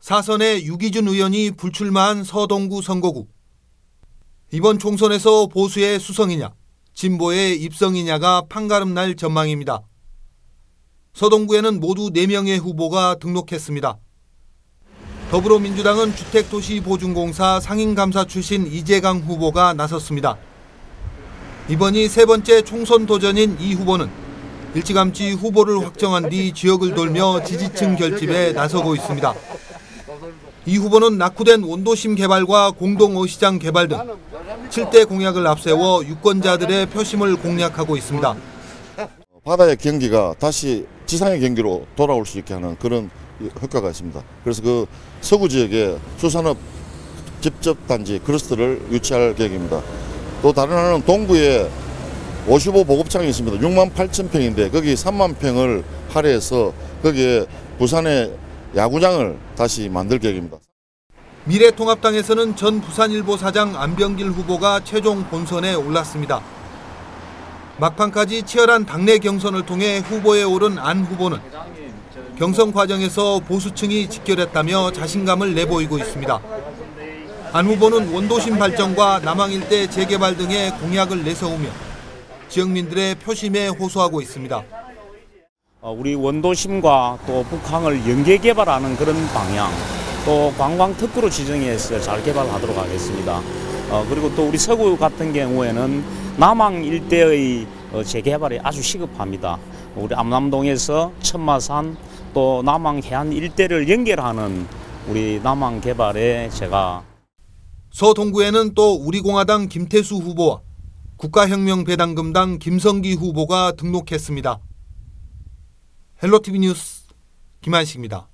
사선의 유기준 의원이 불출마한 서동구 선거구. 이번 총선에서 보수의 수성이냐, 진보의 입성이냐가 판가름 날 전망입니다. 서동구에는 모두 4명의 후보가 등록했습니다. 더불어민주당은 주택도시보증공사 상임감사 출신 이재강 후보가 나섰습니다. 이번이 3번째 총선 도전인 이 후보는 일찌감치 후보를 확정한 뒤 지역을 돌며 지지층 결집에 나서고 있습니다. 이 후보는 낙후된 원도심 개발과 공동어시장 개발 등 7대 공약을 앞세워 유권자들의 표심을 공략하고 있습니다. 바다의 경기가 다시 지상의 경기로 돌아올 수 있게 하는 그런 효과가 있습니다. 그래서 그 서구 지역에 수산업 집접단지 클러스터를 유치할 계획입니다. 또 다른 하나는 동구에 55 보급창이 있습니다. 6만 8천 평인데 거기 3만 평을 할애해서 거기에 부산의 야구장을 다시 만들 계획입니다. 미래통합당에서는 전 부산일보 사장 안병길 후보가 최종 본선에 올랐습니다. 막판까지 치열한 당내 경선을 통해 후보에 오른 안 후보는 경선 과정에서 보수층이 직결했다며 자신감을 내보이고 있습니다. 안 후보는 원도심 발전과 남항 일대 재개발 등의 공약을 내세우며 지역민들의 표심에 호소하고 있습니다. 우리 원도심과 또 북항을 연계 개발하는 그런 방향, 또 관광 특구로 지정해서 잘 개발하도록 하겠습니다. 그리고 또 우리 서구 같은 경우에는 남항 일대의 재개발이 아주 시급합니다. 우리 암남동에서 천마산 또 남항 해안 일대를 연결하는 우리 남항 개발에 제가 서동구에는 또 우리공화당 김태수 후보와 국가혁명배당금당 김성기 후보가 등록했습니다. 헬로티비 뉴스 김한식입니다.